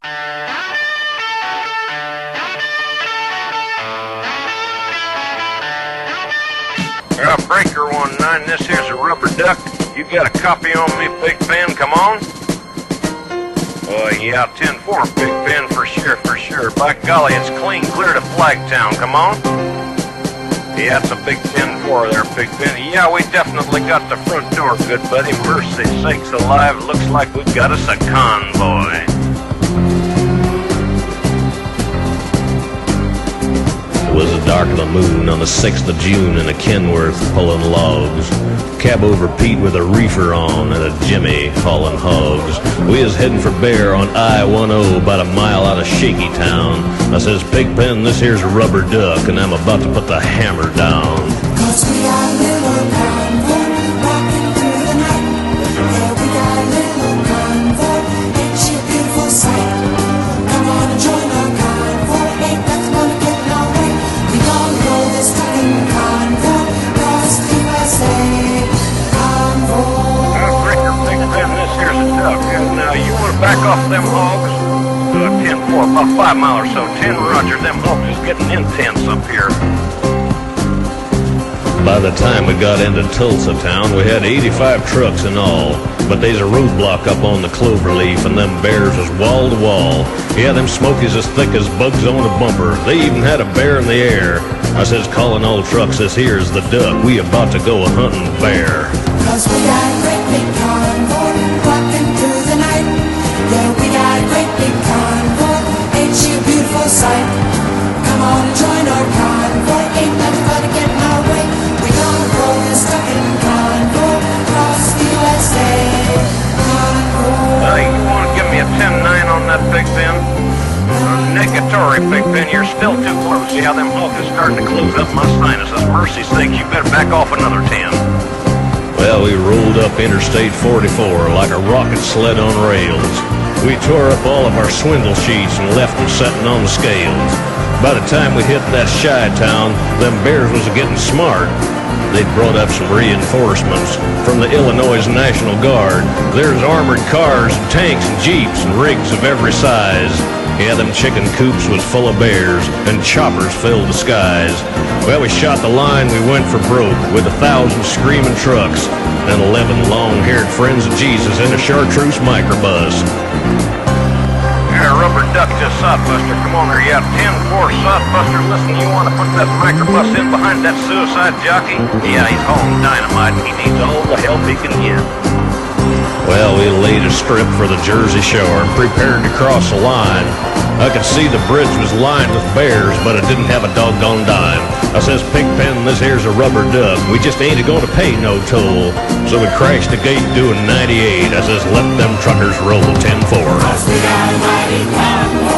Breaker 19, this here's a rubber duck. You got a copy on me, Big Ben, come on? Yeah, 10-4, Big Ben, for sure. By golly, it's clean clear to Flagtown, come on? Yeah, it's a big 10-4 there, Big Ben. Yeah, we definitely got the front door, good buddy. Mercy sakes alive, looks like we've got us a convoy. It was the dark of the moon on the 6th of June in a Kenworth pulling logs. Cab over Pete with a reefer on and a Jimmy hauling hogs. We was heading for Bear on I-10 about a mile out of Shaky Town. I says, Pigpen, this here's a rubber duck and I'm about to put the hammer down. 'Cause we got a little convoy rocking through the night. Yeah, we got a little convoy, ain't she a beautiful sight? Come on and join our convoy, ain't nothing gonna get in our way. We gonna roll this trucking convoy across the USA. Breaker, Big Ben, this here's a duck. And you want to back off them hogs? 10-4, about 5 miles or so. 10, roger, them hogs is getting intense up here. By the time we got into Tulsa town, we had 85 trucks in all. But there's a roadblock up on the Cloverleaf, and them bears was wall to wall. Yeah, them smokies as thick as bugs on a bumper. They even had a bear in the air. I says, calling all trucks, this here's the duck. We about to go a-hunting bear. 'Cause we got a great big convoy rocking through the night. Yeah, we got a great big convoy, ain't she a beautiful sight? Come on and join our convoy, ain't nothing gonna get in our way. We gonna roll this trucking convoy across the USA. Convoy. You want to give me a 10-9 on that, Big Ben? Negatory, Big Ben, you're still too close. Yeah, them hogs is starting to close up my sinuses. Mercy sakes, you better back off another 10. Well, we rolled up Interstate 44 like a rocket sled on rails. We tore up all of our swindle sheets and left them setting on the scales. By the time we hit that shy town, them bears was getting smart. They'd brought up some reinforcements from the Illinois National Guard. There's armored cars and tanks and jeeps and rigs of every size. Yeah, them chicken coops was full of bears and choppers filled the skies. Well, we shot the line, we went for broke with 1,000 screaming trucks and 11 long-haired friends of Jesus in a chartreuse microbus. Yeah, rubber duck to Sodbuster. Come on there, yeah, 10-4 Sodbuster. Listen, you want to put that microbus in behind that suicide jockey? Yeah, he's hauling dynamite and he needs all the help he can get. Well, we laid a strip for the Jersey Shore and prepared to cross the line. I could see the bridge was lined with bears, but it didn't have a doggone dime. I says, Pigpen, this here's a rubber duck. We just ain't going to pay no toll. So we crashed the gate doing 98. I says, let them truckers roll 10-4. 'Cause we got a mighty convoy